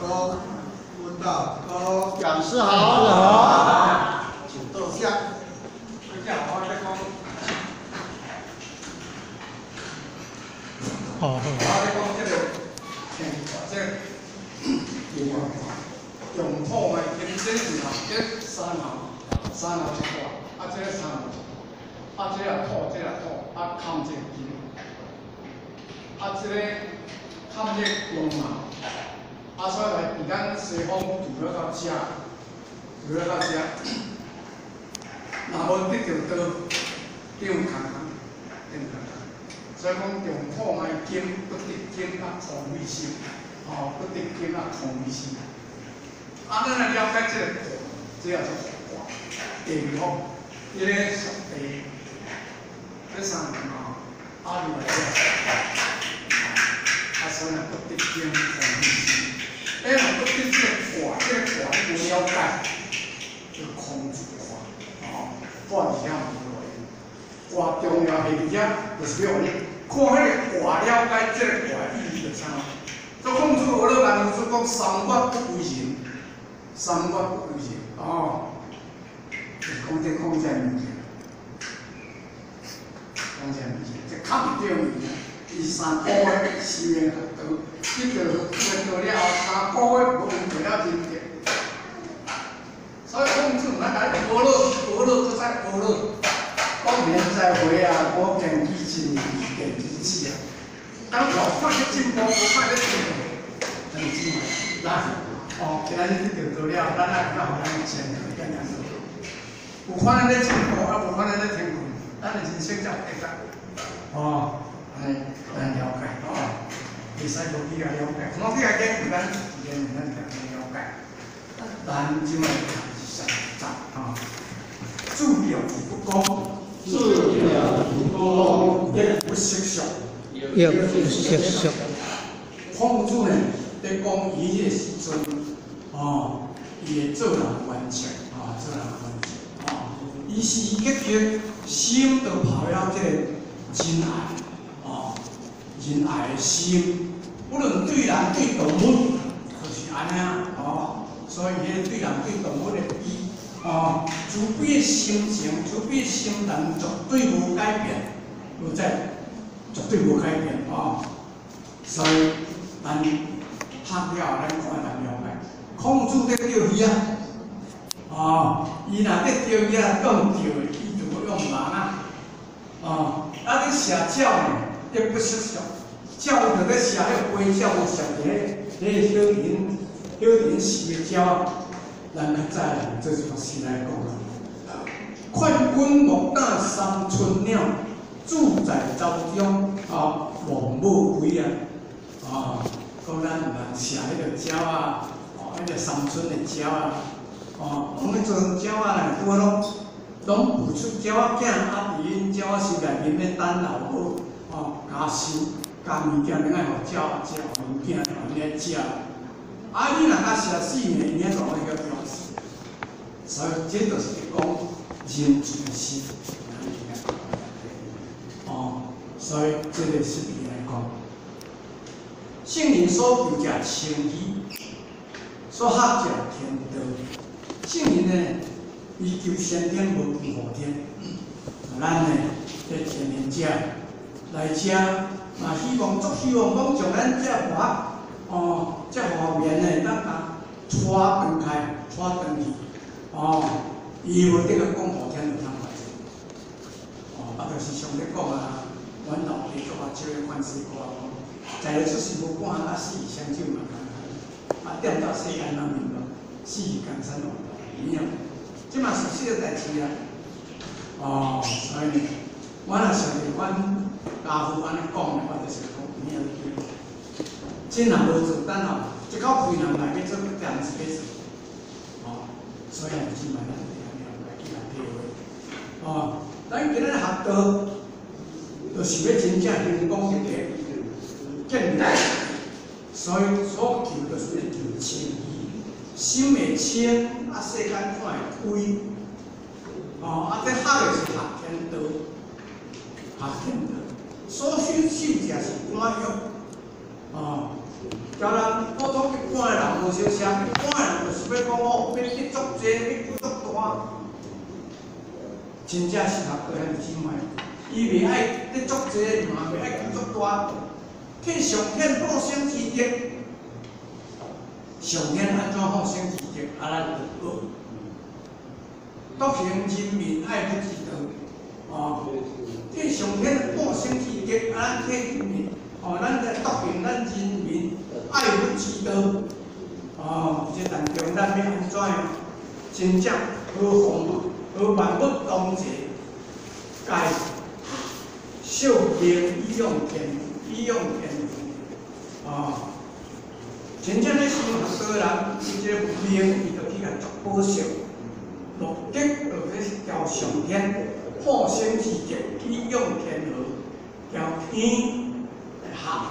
高，问道高， 讲师好， 请坐下。 大家好，再讲。 好。 再讲这个，这个用土嘛，跟这是嘛，这三行一块，啊，这个三行，啊，这个土，啊，砍这个金，啊，这个砍这个龙嘛，啊，所以来伫咱西方除了到遮，若无得着刀，顶空，所以讲用土嘛，金不得金啊，防卫性，不得金啊，防卫性。啊，咱来了解这个卦，这也是卦，地方，这个属地，这三个啊，另外这个啊，所以不得金防卫性。若不得这个卦你无了解，就空住卦，不然是遐无路。卦重要是遮，就是要你看迄个卦了解这个卦意义是啥。所以孔子学了人就讲三月不为人。三月不为人，就是讲这物件，这看不着物件。第3个月修炼学道，这个学到了后，3个月无用了真德。所以孔子那个学了，再学了。当年再回啊，我见以前见以前啊，当我快点进步，快点进步，真进步，来。今仔日你着到了，咱来较互咱前途更加好。有可能咧进步，无可能咧停步，咱的人生才有价值。咱了解，袂使无去甲了解，无去甲研究，咱了解。咱即卖是上集注表不公，亦不识相，孔子呢，在讲伊个时阵。伊会做人完全，伊是结合心就跑了这个仁爱，仁爱的心，无论对人对动物，就是安尼所以迄对人对动物的比，慈悲的心情，慈悲的心人绝对无改变，绝对无改变所以咱学了，咱看咱了解。孔子在钓鱼伊若在钓鱼讲钓的，伊就要用人你射鸟呢，亦不识相，鸟就咧射迄飞鸟，无射迄小人死的鸟咱较早做一个诗来讲劝君莫打三春鸟，住在巢中王母归讲咱有人射迄个鸟迄个三春的鸟拢咧做鸟呢，拄拢孵出鸟仔囝，伫因鸟仔身内面咧等老母加收加物件，另外互鸟仔食物件，互因来食。你若甲射死呢，伊遐就会个表示。所以这就是讲人存心，所以这个是比来讲，圣人所求者清义。所学者天道，圣人呢，伊求先天无求后天。咱呢，这天人者来遮，嘛希望讲将咱这这方面呢，咱带转开，带转去，伊无得个讲后天就通来。就是上咧讲阮老爸做招个款式歌在咧出世无半死相酒嘛。踮到世间人面咯，死于江山王道一样，即嘛熟悉个代志所以我若想着阮家父安尼讲咧，我就是讲有影对。真若无做，等后一口气人来要做点子要做，所以即嘛咱得了解去体会。咱今仔学道，就是要真正成功一个见解。所以所求就是求清义，心会清，世间看会开。这学的是学天道，所需受者是管约。叫人普通一般的人无相像，我人就是要讲哦，要去作济，要作大，真正是合个人真歹。伊袂爱去作济，嘛袂爱去作大，替上天好生之德。上天安怎好生之德，啊，咱就学。独行人民爱护之道，哦，替上天好生之德，啊，咱替人民，哦，咱在独行咱人民爱护之道，哦，这当中咱要安怎样？真正好风物，好万物同齐，该受命以用天，以用天赋，哦。真正咧，生学道人，伊这个命，伊就去甲作保守，目的就是调上天，好生之德，以用天和，调天来合。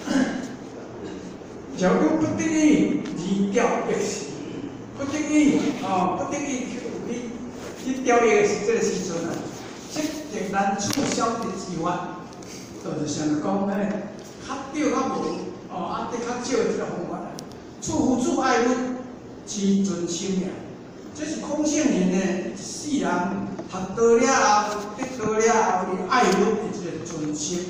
若果不得已，而调易时，不得已，哦，不得已去调易的是这个时阵啊，即个咱促销的之法，就是像讲咧，较对较无。哦，啊，得较少的即个方法啊，处处爱物，知尊心也。这是孔圣人呢，一世人学到了后，得到了后，伊爱物的即个尊心。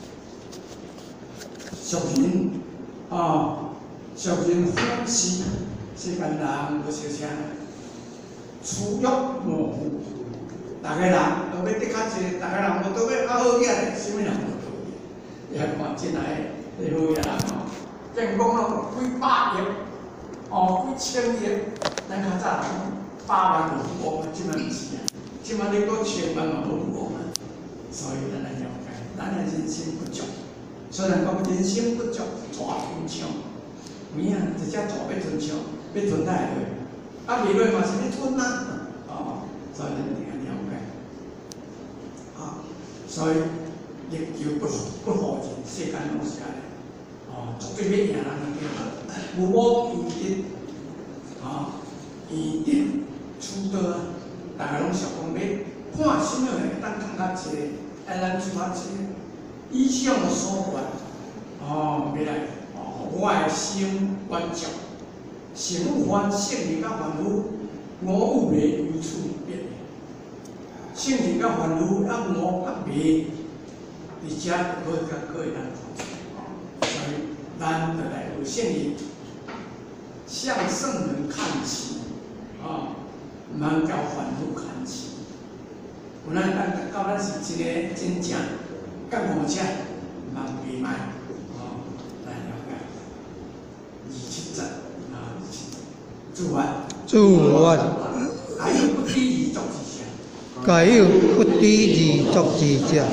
俗人，哦，俗人欢喜，世间人无小啥，处欲模糊。逐个人都要得较济，逐个人无都要较好嘢，啥物人无好嘢？你看真来。你好嘢啦，吼，健康咯，几百亿，哦，几千亿，咱较早百万有富翁啊，即摆毋是啊，即摆你讲千万嘛无富翁啊，所以咱来了解，咱的人心不足，虽然讲人心不足，大贫穷，有影直接大要吞抢，要吞哪会落？啊，未落嘛是要吞啊，哦，所以咱一定要了解，啊，所以亦求不好人，世间拢是安尼。哦，绝对要赢人个，有无义德，啊，义德处道啊，大家拢想讲要看什么会当更较济，爱咱出较济，以上所愿，哦，要来，哦，我的心愿照，成有烦，圣人甲凡夫，五有袂有处别，圣人甲凡夫啊五甲袂，而且可会当同齐。所以，咱就来为圣人向圣人看齐，啊，唔通交凡夫看齐。有咱到咱是一个真正觉悟者，唔通闭麦，哦，来了解。27节啊，27主愿。 主愿。 该有不低而作之者。 该有不低而作之者。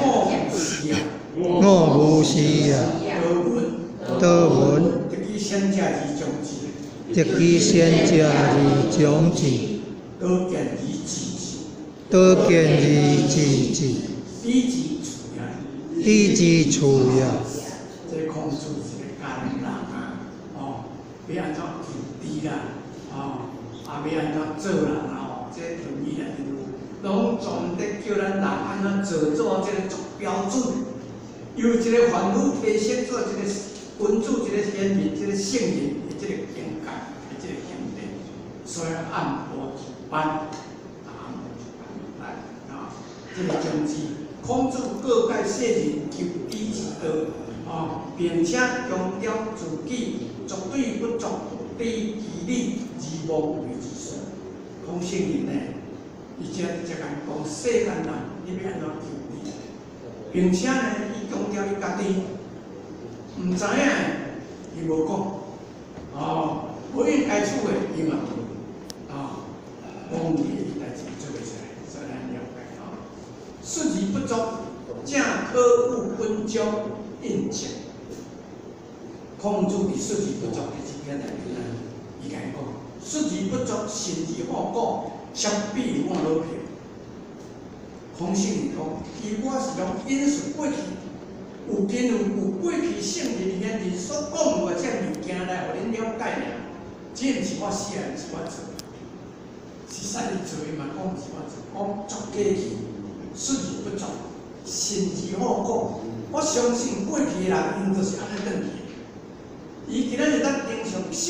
我无是也。得闻。得其先者而将之。得其先者而将之。 得见而知之。 得见而知之。 彼之处也。 彼之处也。 这孔子是个奸人啊！哦，要安怎求知啦？哦，啊，要安怎做人啊？哦，这论语内面拢全得叫咱人安怎做这个标准。由一个凡夫提升做一个君主，一个贤明，一个圣人的这个境界，的这个境地，所以按部就班，按部就班来啊！这个宗旨，孔子告诫世人求知之道啊，并且强调自己绝对不作非其理而无为之事。孔圣人呢，伊才讲世间人你要安怎求知，并且呢，伊强调伊家己。唔知影，伊无讲，哦，不应该处的，伊嘛啊，忘记代志做袂出来，所以咱了解啊。事而不足，正可恶本将应情。孔子伫事而不足的这篇内面呢，伊讲事而不足，行而好果，相比我老票。孔圣人讲，我是用因顺过去。有根有过去圣人贤人所讲的这物件来，互恁了解尔。这毋是我写的，是我做的。是啥物做的嘛？讲毋是我做，讲作假去，事而不足，行而好果。我相信过去的人，因就是安尼转去。伊今仔日咱经常圣人的教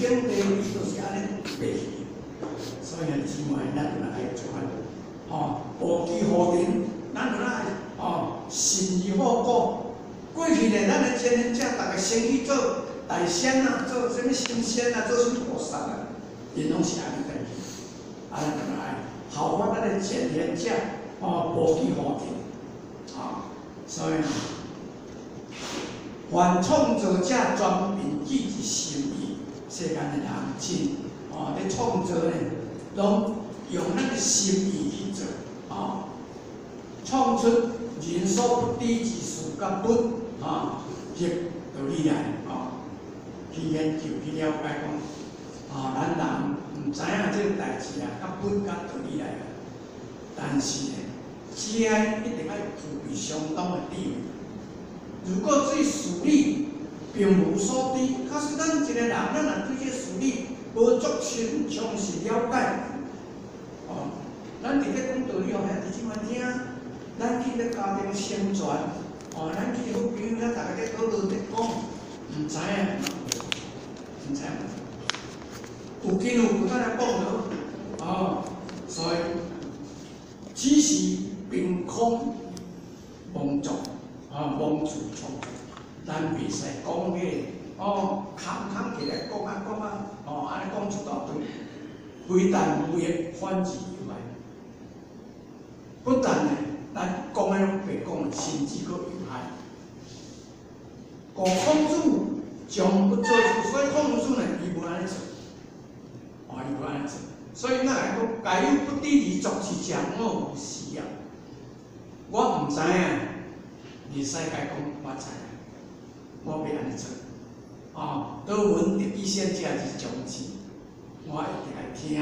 经地理就是安尼背去，所以呢，姊妹咱就来做款，无期好定，咱就来信义好果。过去呢，咱的前人者，大家先去做大仙啊，做什么神仙啊，做什么菩萨啊，因拢是安尼代志。咱就来效法咱的前人者，无期好定，所以呢。凡创造者专凭自己心意，世间的人真咧创造呢，拢用咱的心意去做，创出人所不知之事甲本，迄道理来，去研究去了解讲，咱人毋知影这个代志啊，甲本甲道理来，但是呢，只爱一定要具备相当的智慧。如果对事理并无所知，假使咱一个人，咱若对这事理无足深详细了解，咱伫咧讲道理，兄弟姊妹听，咱去咧家庭宣传，咱去好朋友遐，大家咧讨论咧讲，毋知影，有经有故，咱来讲落，所以只是凭空妄作。妄自创造，咱袂使讲迄空起来讲安尼讲一大堆，非但无益，反而有害。不但呢，咱讲的拢白讲，甚至佫有害。故孔子将不做出，所以孔子呢，伊无安尼做，伊无安尼做。所以咱来讲，该有不知而作之者，我无需要。我毋知影。而世界讲，我知，我要安尼做，倒闻得以先者之将之，我一定来听，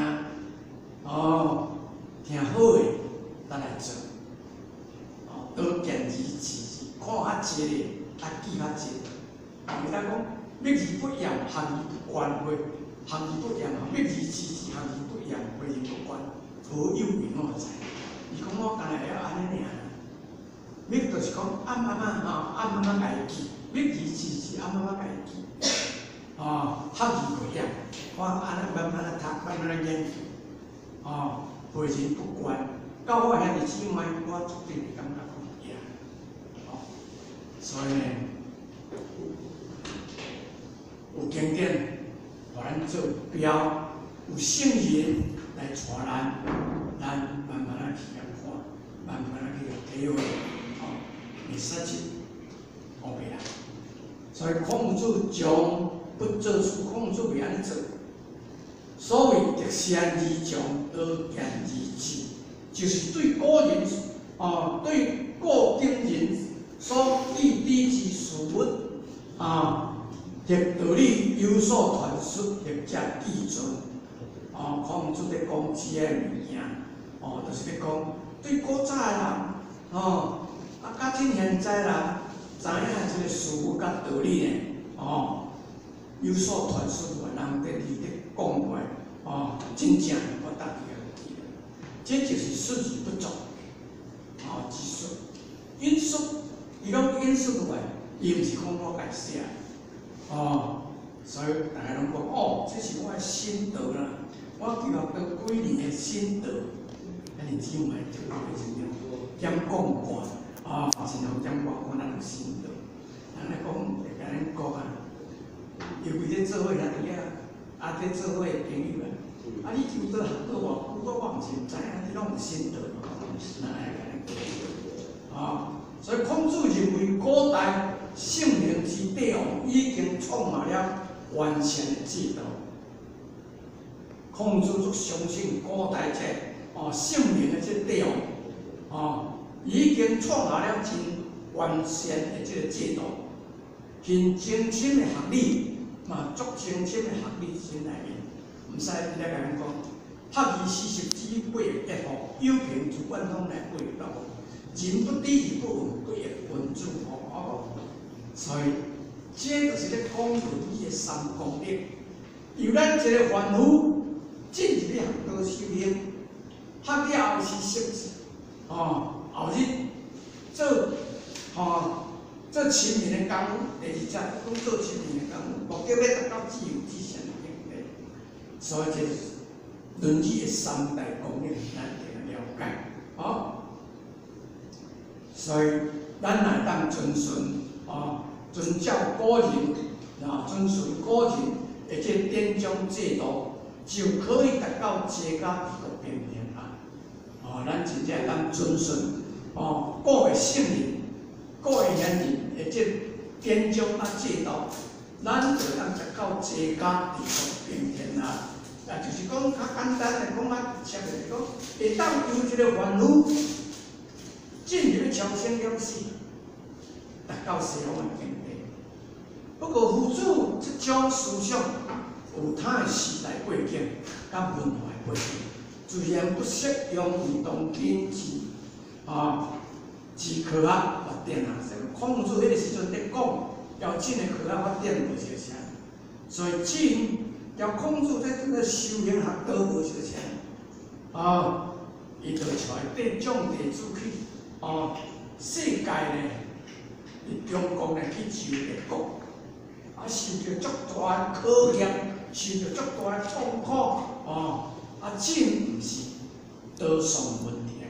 听好诶，咱来做，倒见而治，看较济咧，记较济。人家讲，密而不严，行而不观，行而不严，密而治之，行而不严，为而不观，何有为我知？伊讲我干来了安尼尔。密就是讲暗家己，密而治之，暗家己，学而不严，我安尼慢慢读，慢慢研究，培人不惯。到我兄弟姊妹，我绝对袂感觉讲呀，所以呢，有经典，互咱做标，有圣人来带咱慢慢去看，慢慢去体会。会实际，学袂来。所以孔子将不做出，孔子袂安尼做。所谓得先而强，而见而止，就是对古人对古今人所知之事物摕道理有所传述，或者记存。孔子咧讲这个物件，就是咧讲对古早的人，甲真现在人知影即个事物甲道理呢，有所传述，人伫里咧讲过，真正我答应记了，这就是述而不作，之述。引述，伊讲引述落来，伊毋是讲我家写，所以大家拢讲，这是我的心得啦，我记录到几年的心得，安尼只有买就会怎样，兼讲惯。然后点我可能有心得，人来讲会甲咱讲尤其咧做伙遐伫遐，咧做伙的朋友你就做学到我，我毋是毋知影，你拢有心得，咱来甲咱讲。所以孔子认为古代圣明之帝王已经创造了完善的制度。孔子足相信古代这圣明的这帝王，已经创造了真完善的这个制度，很精深的学理，足精深的学理真内面，毋使你来甲咱讲，学而时习之，不亦说乎？有凭自贯通来不亦说乎？人不知而不愠，不亦问诸乎？所以，这就是咧讲论语的三公律，由咱一个凡夫进入咧学道修行，学了后是识字，后日做亲民的工夫，第二则讲做亲民的工夫，目的要达到自由之身的境界。 所以这就是《论语》的三大公论，咱得了解。哦，所以咱若当遵循遵照古人遵循古人的这典章制度，就可以达到家家治国平平安。咱真正当遵循各个圣人、各个贤人的这典章制度，咱就当达到家家治国平平安。就是讲较简单的讲直接就是讲，会当由一个凡夫进入超生了死，达到西方的境界。不过，佛祖这种思想有他的时代背景、甲文化背景，自然不适用于当今之科学发展孔子迄个时阵在讲，要进的科学发展无相像，所以进要孔子在这个修行学都无相像。伊就带地种地主去世界呢，中国呢去受着国。受着足大的考验，受着足大的痛苦，真毋是多数问题。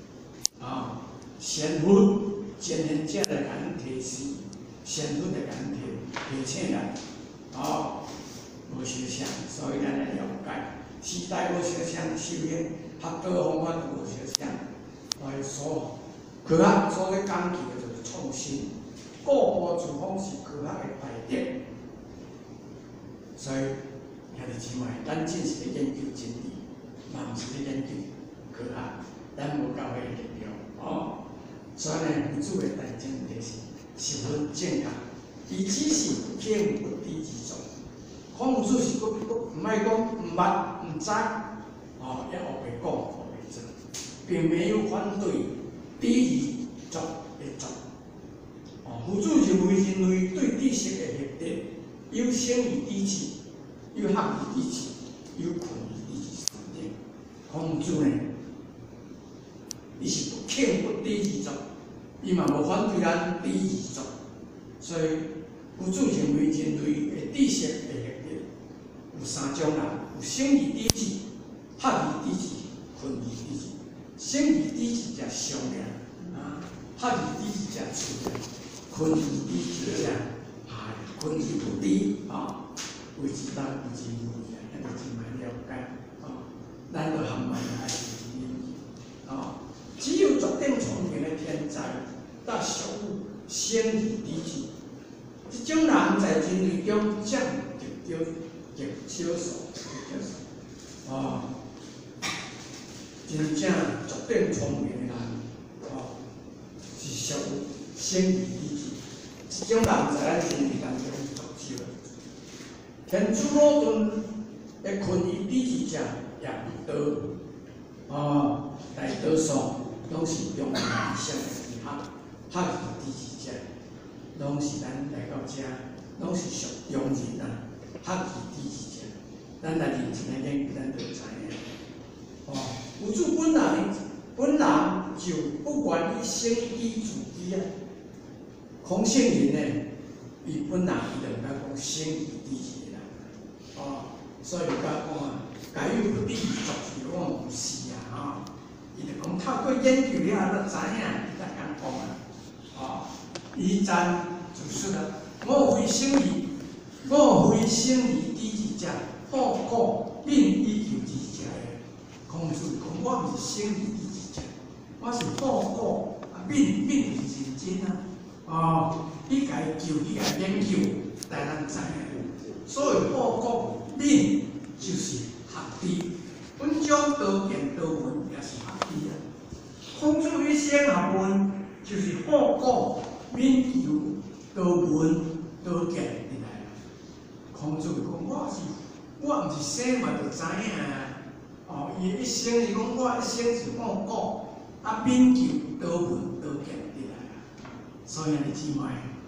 仙佛前贤者来甲咱提示，仙佛来甲咱提醒咱，无相像，所以咱来了解时代无相像，修行学道方法无相像，所科学所咧讲究的就是创新。各国自方是科学的排列，所以兄弟姊妹，咱只是咧研究真理，嘛毋是咧研究科学，咱无到迄个力量所以呢，佛祖的大正就是十分正确，伊只是敬不低之作。孔子是毋爱讲毋捌毋知，也学袂讲，学袂做，并没有反对低夷作的作。佛祖认为人类对知识的获得，有生于知识，有学于知识，有困于知识上面。孔子呢，伊是不轻不低之作，伊嘛无反对咱低之作。所以佛祖认为人类的知识的获得有三种人：有生于知识、学于知识、困于知识。生于知识才上命学于知识才出命。困于知识者，困于不知为之当为之无益咱就真蛮了解咱就含埋爱只有绝顶聪明的天才，才属有生于知识。这种人在人类中占极少数，真正绝顶聪明的人是属有生于知识。这种人在咱人类当中足少。天主罗顿的困于知识者也不多，大多数拢是中等以上的医学于知识者，拢是咱来到遮，拢是属中人学于知识者。咱来认真来研究，咱就知影。佛祖本人就不愿意生于自己孔圣人呢，伊本人伊就毋敢讲生于知识的人，所以甲讲假有不知作是讲毋是伊就讲透过研究了后，就知影伊才敢讲伊赞就说了：我非生于知识者，好过免以求知识者的。孔子讲：我毋是生于知识者，我是好过免是认真你家求，你家研究，但咱知影。所谓好过免，就是学知。本将多见多闻，也是学知孔子一生学问，就是好过免求多闻多见入来。孔子讲：我毋是生嘛就知影伊一生是讲我一生是好过免求多闻多见入来。所以你姊妹。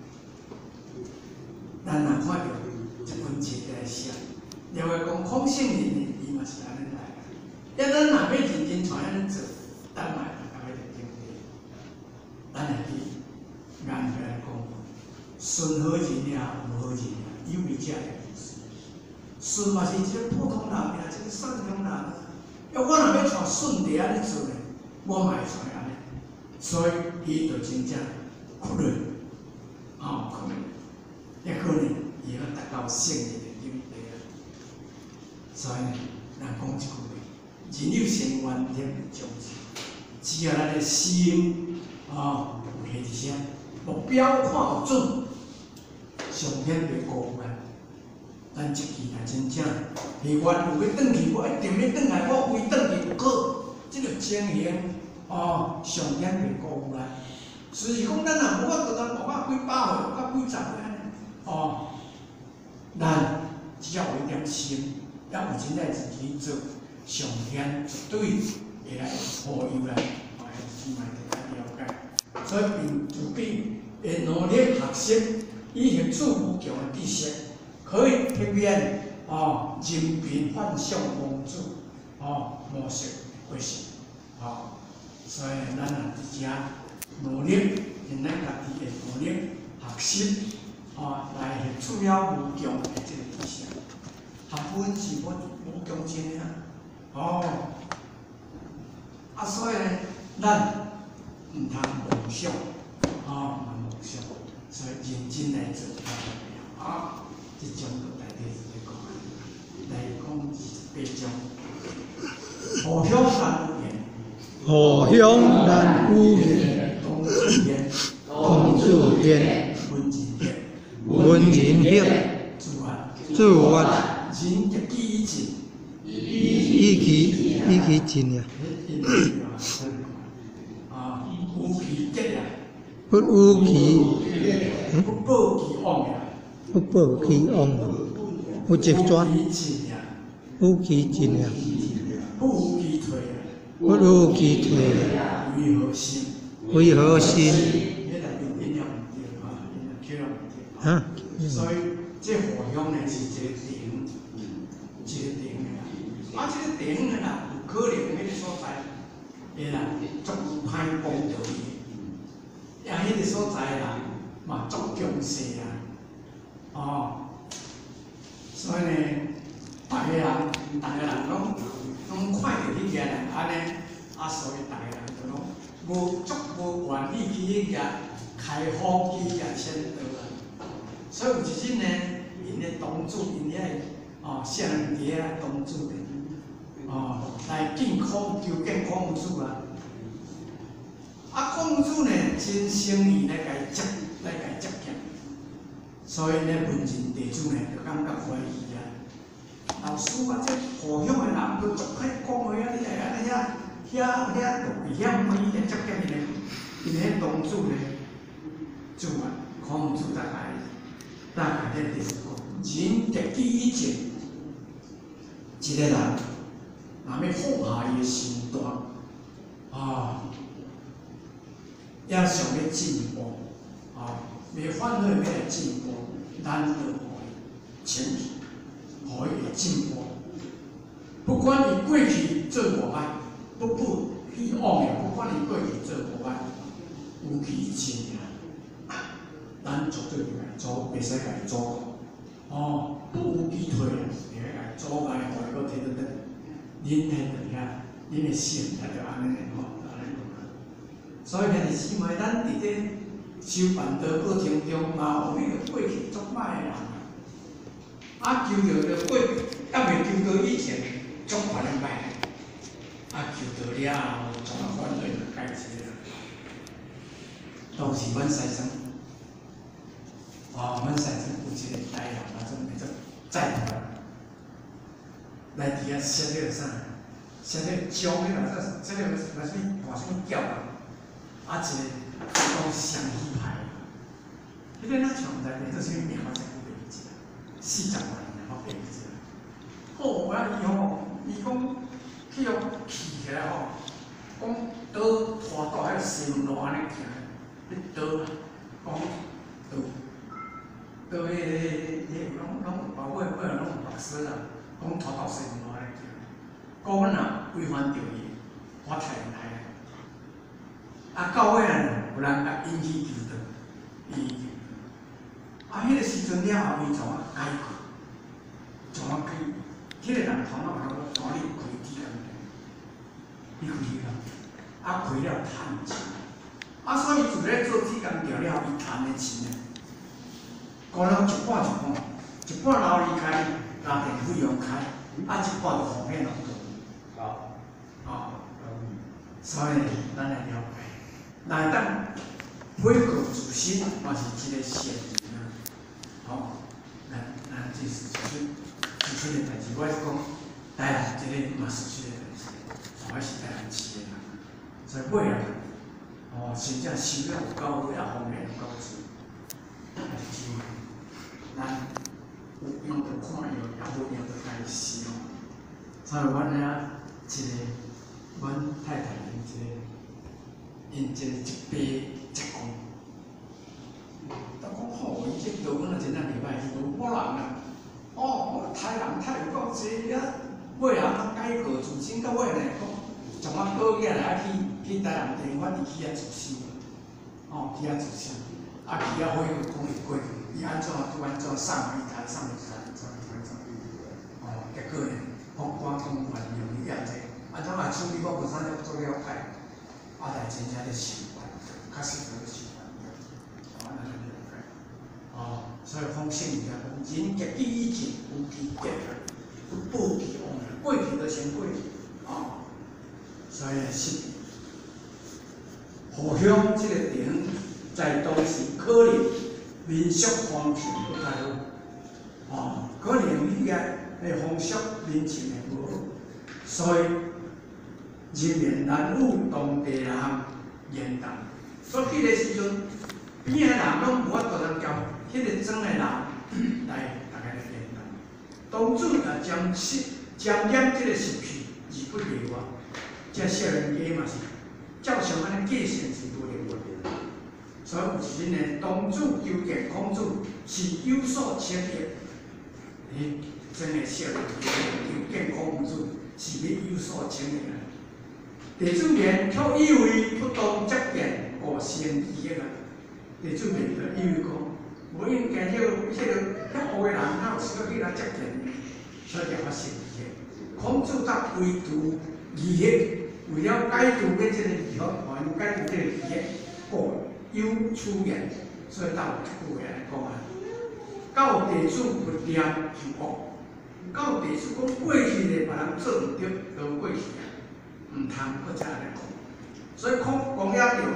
咱若看到这份册来写，了个讲孔圣人伊嘛是安尼来。咱若要认真像安尼做，咱嘛会大家认真做。咱会去研究来讲，顺好人也，无好人也，有为者的意思。 顺嘛是一个普通人呀，一个善良人。要我若要像顺地安尼做咧，我嘛会做安尼。所以伊就真正困难，困难，也可能伊要达到圣人的境地啊。所以呢，咱讲一句话：人有善愿，天有将至。只要咱的心有下一些目标看有准，上天袂辜负咱。咱一期若真正下愿有要转去，我一定要转来，我非转去不可。这个情形，上天袂辜负咱。所以讲，咱若无法度，咱活到几百岁，活到几十岁安尼，咱只要有一点心，也有真在自己做，上天绝对会来保佑咱。起码得了解，所以就必会努力学习，以学处无强的知识，可以避免人品幻想公主模式过程，所以咱若伫遮努力，用咱家己的努力学习，来学处了无强的这个知识，学本是无强精啊，所以呢。咱唔通妄想，唔妄想，所以认真来做这种个内底是咧讲，来讲28种。何乡难无言， 同主篇，文人篇，自我， 人一记一起进呀。 有其结呀， 不有其， 不报其往呀， 不报其往，有一转，有其进呀， 不有其退呀， 不有其退呀， 为何心？ 为何心？ 所以这何乡呢是一个亭，一个亭的这个亭呢有可能迄个所在。足歹讲道理，也迄个所在人嘛足强势啊，所以呢，逐个人拢看到迄个人安尼，所以逐个人就拢无愿意去迄个开放去迄个先道啊。所以有一阵呢，因的当主，因遐圣人伫遐当主来见求见孔子啊！孔子呢，真诚意来甲接见，所以呢，文人弟子呢，就感觉怀疑啊。老师啊，这何乡的人都足歹讲话啊！你来安尼遐危险，可以来接见因迄当主呢，主啊，孔子大概咧弟子讲，人得第一节，一个人。若要放下伊的身段，也想要进步，要反对要来进步，咱就互伊前提，互伊会进步。不管伊过去做无歹，不去往的，不管伊过去做无歹，有其前啊，咱绝对袂来阻，袂使甲伊阻抗。不有其退啊，袂甲伊阻碍，互伊搁摕倒转。恁迄个遐，恁的心也就安尼安尼。所以兄弟姊妹，咱伫咧修办道过程中，嘛有迄个过去足歹的人，求到过，还未求到以前，足歹的歹，求到了后，全反对就改之啦。当时阮先生，阮先生有一个大人，做在台。来伫遐写迄个啥，写迄个章迄个这个啥物换啥物叫啊？一个讲相依牌，迄个咱像在做啥物名，我真不袂记啊，40万年我袂记啊。我伊讲去互起起来讲倒拖到迄个西门路安尼行，迄倒倒迄拢包尾拢有白丝啊。讲拖到西门路安尼行，讲阮若违反着伊，我太厉害啊！到尾有人甲引起纠纷，迄个时阵了后，伊怎啊解决？ 怎啊开？迄个人头脑好，怎你开铁工？你开啦，啊开了趁钱，啊所以自咧做铁工调了，伊趁的钱呢，可能一半，一半留离开家庭费用开，啊一半就奉献落去。 好， 哦，所以咱来了解，来当每个自身嘛是一个善人啊。好，咱这是自身的代志，我是讲台南这个嘛是自身的代志，我是台南市的人，所以每个人哦，真正收了有够好，也方面有够多，还是机会，咱有用就看用，也无用就家己使用。所以阮遐一个，阮太太因一个一杯一公，都讲好，伊这道本来真正袂歹，是无人啊。哦，台人太有够济啊！尾啊，改革自身到尾呢，讲从啊倒起来啊去台南地方伊去遐自首，哦，去遐自首，啊去遐火讲会过去，伊安怎拄安怎送伊台送伊台，哦，结果呢，法官通判用伊验者，安怎啊处理我本身就做了解，啊但真正咧受罚，确实在咧受罚，哦，咱了解，哦，所以讲圣人讲，人极其以前有其结有报其往来，过去就先过去，哦，所以是互相这个点在当时可能民俗风情不太好，哦，可能你个风俗民情的无好，所以人言难有当地人言谈，所以迄个时阵边个人拢无法度通交，迄个庄的人来大家来言谈。当主也沾染这个习气，而不例外。这少年家嘛是照常安尼继承是不例外。所以有时呢，当主求见孔主是有所请的，真个少年家求见孔主是要有所请的。地主言却以为不当接见无先义的，地主言就以为讲，无应该遐黑的人哪有需要去来接见，所以就发生义的。孔子则为图义的，为了解除这个义学，还解除这个义的，故有出言，所以到一句话来讲啊，到地主不念求恶，到地主讲过去的别人做唔对，就过去啊。唔通搁再来讲，所以公鸭中，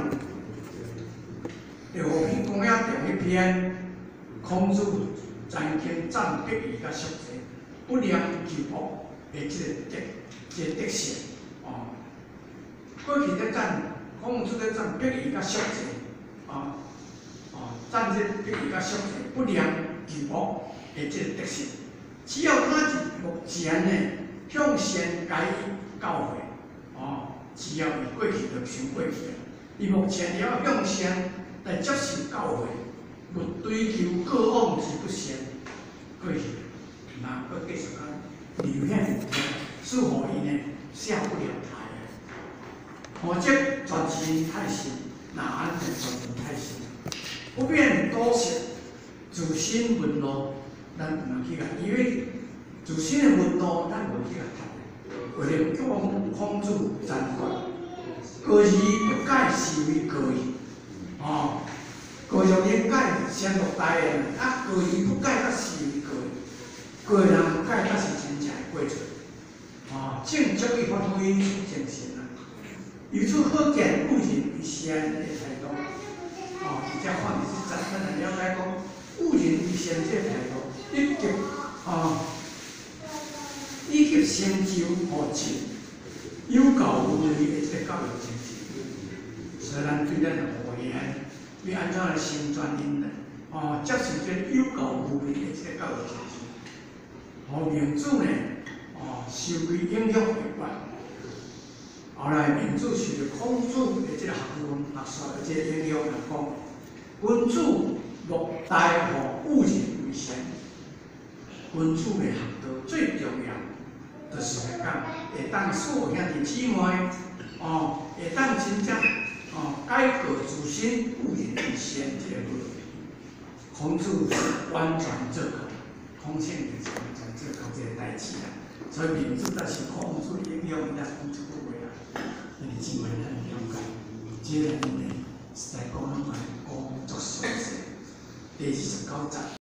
和平公鸭中迄篇，孔子曾经赞别伊甲宿者，不念求恶的这个特性哦。过去咧赞孔子咧赞别伊甲宿者，赞这别伊甲宿者不念求恶的这个特性，只要他目前呢向善解教诲。哦，只要伊过去就想过去啊。伊目前要向善来接受教诲，不追求过往之不善，过去那搁继续讲留向使互伊呢下不了台啊。或者全心太深，那安全全心太深，不变多事，自身门路，咱不能去甲，因为自身的门路咱无去甲读。为了孔子赞管，过于不改是为过于，哦，过于应改先落台的，啊，过于不改则是为过于，过人不改则是真正会过出，哦，正足以发挥出精神啊。由此可见，务人为善的态度，哦，而且看的是咱来了解讲，务人为善这态度，以及以及成就和情，有教无类的这个教育精神。所以咱对咱的学员，要安怎来成全因呢？哦，接受这有教无类的这个教育精神。和民主呢，受其影响会大。后来民主受到孔子的这个学问、学说的这个影响来讲，君主落台和务人为善。君主的学道最重要，就是来讲会当使兄弟姊妹，会当真正改革自身务人为善这个路。孔子是完全做到， 通信的时候，才做到这个代志啦。所以民主才是控制力量，伊来讲这个话啦。因为真为咱了解，这个因为实在讲拢嘛工作熟悉。第29集。